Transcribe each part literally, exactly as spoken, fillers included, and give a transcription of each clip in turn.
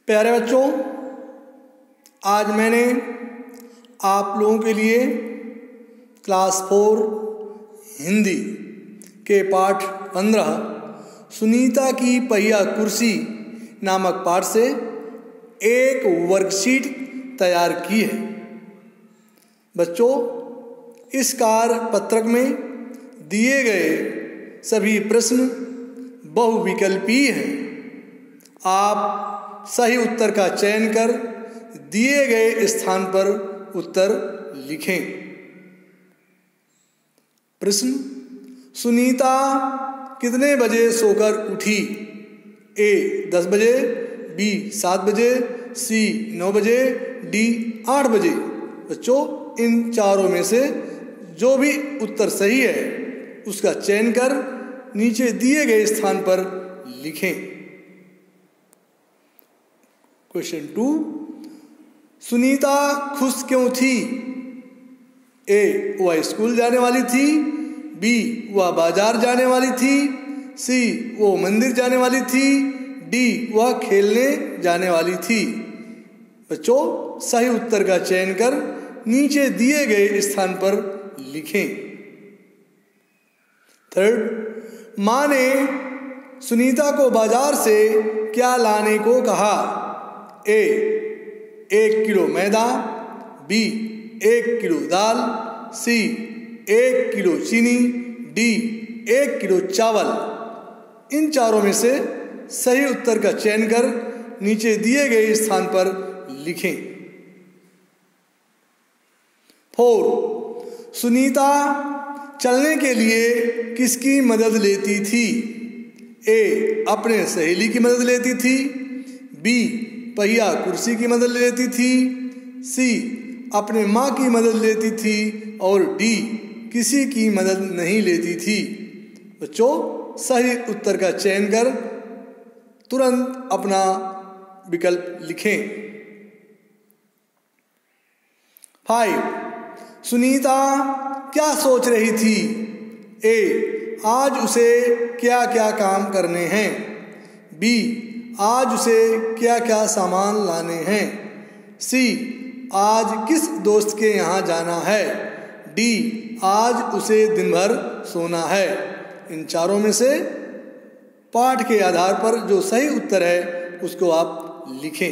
प्यारे बच्चों, आज मैंने आप लोगों के लिए क्लास फोर हिंदी के पाठ पंद्रह सुनीता की पहिया कुर्सी नामक पाठ से एक वर्कशीट तैयार की है। बच्चों, इस कार्य पत्रक में दिए गए सभी प्रश्न बहुविकल्पीय हैं। आप सही उत्तर का चयन कर दिए गए स्थान पर उत्तर लिखें। प्रश्न: सुनीता कितने बजे सोकर उठी? ए दस बजे, बी सात बजे, सी नौ बजे, डी आठ बजे। बच्चों, इन चारों में से जो भी उत्तर सही है उसका चयन कर नीचे दिए गए स्थान पर लिखें। क्वेश्चन टू: सुनीता खुश क्यों थी? ए वह स्कूल जाने वाली थी, बी वह बाजार जाने वाली थी, सी वो मंदिर जाने वाली थी, डी वह खेलने जाने वाली थी। बच्चों, सही उत्तर का चयन कर नीचे दिए गए स्थान पर लिखें। थर्ड: माँ ने सुनीता को बाजार से क्या लाने को कहा? ए एक किलो मैदा, बी एक किलो दाल, सी एक किलो चीनी, डी एक किलो चावल। इन चारों में से सही उत्तर का चयन कर नीचे दिए गए स्थान पर लिखें। फोर: सुनीता चलने के लिए किसकी मदद लेती थी? ए अपने सहेली की मदद लेती थी, बी पहिया कुर्सी की मदद लेती थी, सी अपने माँ की मदद लेती थी और डी किसी की मदद नहीं लेती थी। बच्चों, सही उत्तर का चयन कर तुरंत अपना विकल्प लिखें। फाइव: सुनीता क्या सोच रही थी? ए आज उसे क्या क्या काम करने हैं, बी आज उसे क्या क्या सामान लाने हैं, सी आज किस दोस्त के यहाँ जाना है, डी आज उसे दिन भर सोना है। इन चारों में से पाठ के आधार पर जो सही उत्तर है उसको आप लिखें।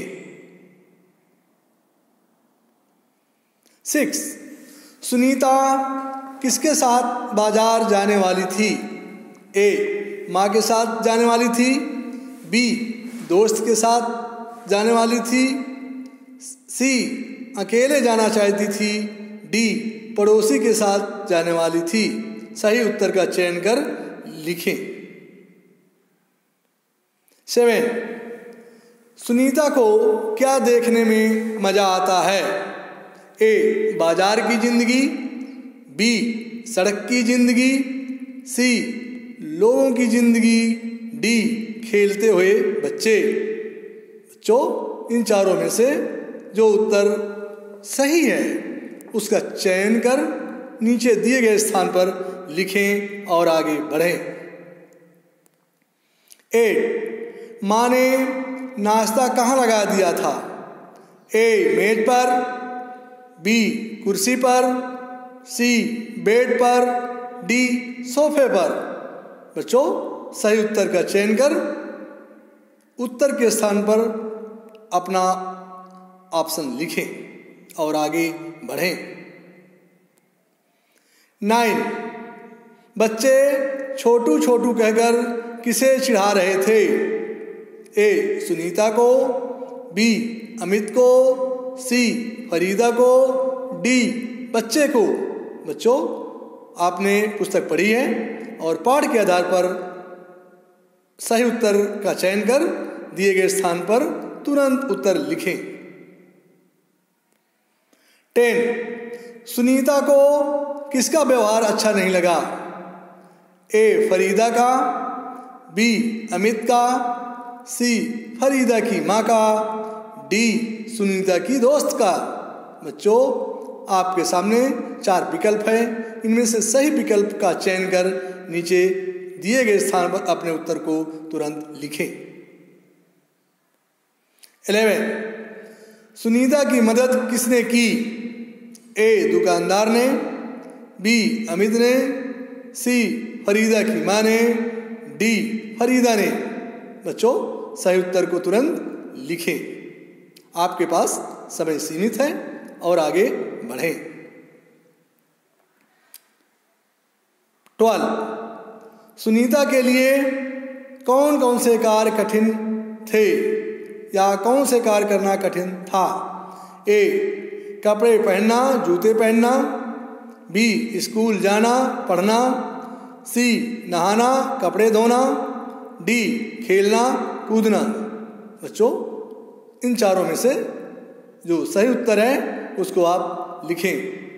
सिक्स: सुनीता किसके साथ बाजार जाने वाली थी? ए माँ के साथ जाने वाली थी, बी दोस्त के साथ जाने वाली थी, सी अकेले जाना चाहती थी, डी पड़ोसी के साथ जाने वाली थी। सही उत्तर का चयन कर लिखें। सेवन: सुनीता को क्या देखने में मजा आता है? ए बाजार की जिंदगी, बी सड़क की जिंदगी, सी लोगों की जिंदगी, डी खेलते हुए बच्चे। बच्चों, इन चारों में से जो उत्तर सही है उसका चयन कर नीचे दिए गए स्थान पर लिखें और आगे बढ़ें। एट: माँ ने नाश्ता कहाँ लगा दिया था? ए मेज पर, बी कुर्सी पर, सी बेड पर, डी सोफे पर। बच्चों, सही उत्तर का चयन कर उत्तर के स्थान पर अपना ऑप्शन लिखें और आगे बढ़ें। नाइन: बच्चे छोटू छोटू कहकर किसे चिढ़ा रहे थे? ए सुनीता को, बी अमित को, सी फरीदा को, डी बच्चे को। बच्चों, आपने पुस्तक पढ़ी है और पाठ के आधार पर सही उत्तर का चयन कर दिए गए स्थान पर तुरंत उत्तर लिखें। टेन: सुनीता को किसका व्यवहार अच्छा नहीं लगा? ए फरीदा का, बी अमित का, सी फरीदा की माँ का, डी सुनीता की दोस्त का। बच्चों, आपके सामने चार विकल्प हैं। इनमें से सही विकल्प का चयन कर नीचे दिए गए स्थान पर अपने उत्तर को तुरंत लिखें। इलेवन, सुनीता की मदद किसने की? ए दुकानदार ने, बी अमित ने, सी फरीदा की माँ ने, डी फरीदा ने। बच्चों सही उत्तर को तुरंत लिखें, आपके पास समय सीमित है और आगे बढ़ें। ट्वेल्व, सुनीता के लिए कौन कौन से कार्य कठिन थे या कौन से कार्य करना कठिन था? ए कपड़े पहनना, जूते पहनना, बी स्कूल जाना, पढ़ना, सी नहाना, कपड़े धोना, डी खेलना, कूदना। बच्चों इन चारों में से जो सही उत्तर है उसको आप लिखें।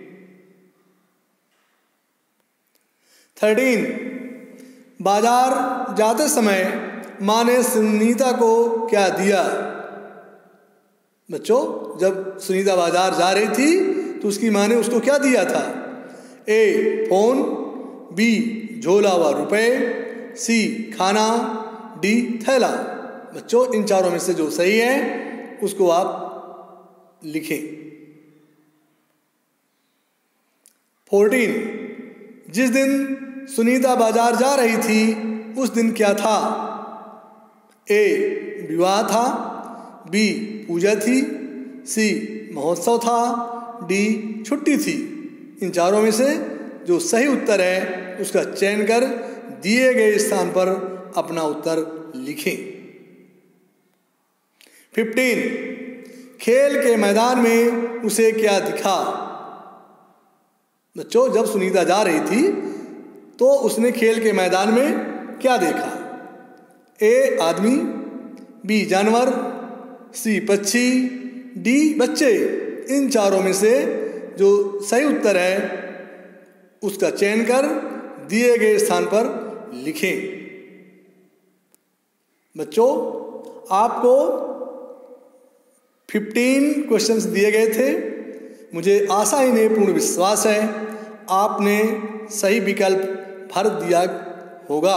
थर्टीन, बाजार जाते समय माँ ने सुनीता को क्या दिया? बच्चों जब सुनीता बाजार जा रही थी तो उसकी माँ ने उसको क्या दिया था? ए फोन, बी झोला व रुपए, सी खाना, डी थैला। बच्चों इन चारों में से जो सही है उसको आप लिखें। फोर्टीन, जिस दिन सुनीता बाजार जा रही थी उस दिन क्या था? ए विवाह था, बी पूजा थी, सी महोत्सव था, डी छुट्टी थी। इन चारों में से जो सही उत्तर है उसका चयन कर दिए गए स्थान पर अपना उत्तर लिखें। फिफ्टीन, खेल के मैदान में उसे क्या दिखा? बच्चों जब सुनीता जा रही थी तो उसने खेल के मैदान में क्या देखा? ए आदमी, बी जानवर, सी पक्षी, डी बच्चे। इन चारों में से जो सही उत्तर है उसका चयन कर दिए गए स्थान पर लिखें। बच्चों आपको फिफ्टीन क्वेश्चंस दिए गए थे। मुझे आशा ही नहीं पूर्ण विश्वास है आपने सही विकल्प भर दिया होगा।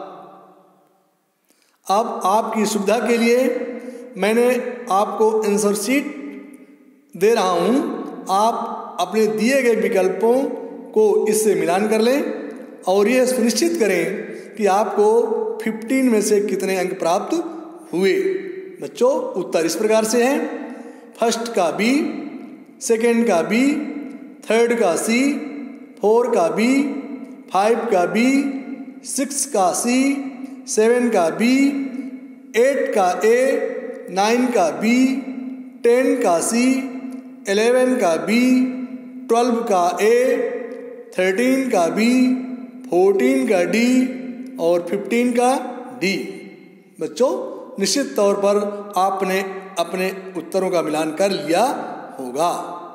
अब आपकी सुविधा के लिए मैंने आपको आंसर शीट दे रहा हूँ। आप अपने दिए गए विकल्पों को इससे मिलान कर लें और यह सुनिश्चित करें कि आपको फिफ्टीन में से कितने अंक प्राप्त हुए। बच्चों उत्तर इस प्रकार से हैं: फर्स्ट का बी, सेकेंड का बी, थर्ड का सी, फोर का बी, फाइव का बी, सिक्स का सी, सेवन का बी, एट का ए, नाइन का बी, टेन का सी, इलेवन का बी, ट्वेल्व का ए, थर्टीन का बी, फोर्टीन का डी और फिफ्टीन का डी। बच्चों निश्चित तौर पर आपने अपने उत्तरों का मिलान कर लिया होगा।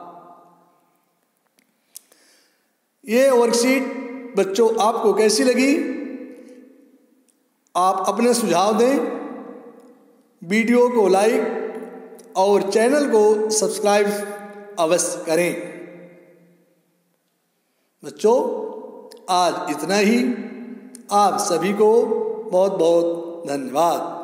ये वर्कशीट बच्चों आपको कैसी लगी? आप अपने सुझाव दें, वीडियो को लाइक और चैनल को सब्सक्राइब अवश्य करें। बच्चों आज इतना ही। आप सभी को बहुत बहुत धन्यवाद।